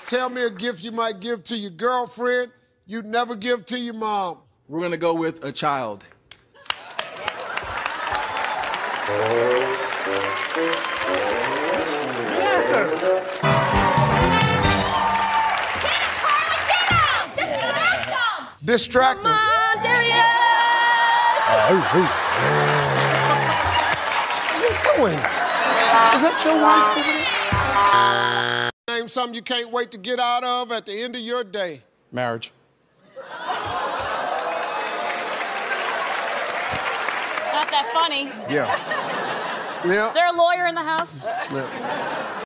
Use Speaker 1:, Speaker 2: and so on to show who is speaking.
Speaker 1: Tell me a gift you might give to your girlfriend you'd never give to your mom.
Speaker 2: We're gonna go with a child.
Speaker 3: Yes, sir.
Speaker 4: Distract him!
Speaker 1: Distract him.
Speaker 4: Come on, there he is!
Speaker 1: What are you doing? Is that your wife over there? Name something you can't wait to get out of at the end of your day.
Speaker 2: Marriage.
Speaker 5: It's not that funny.
Speaker 1: Yeah. Yeah.
Speaker 5: Is there a lawyer in the house?
Speaker 1: Yeah.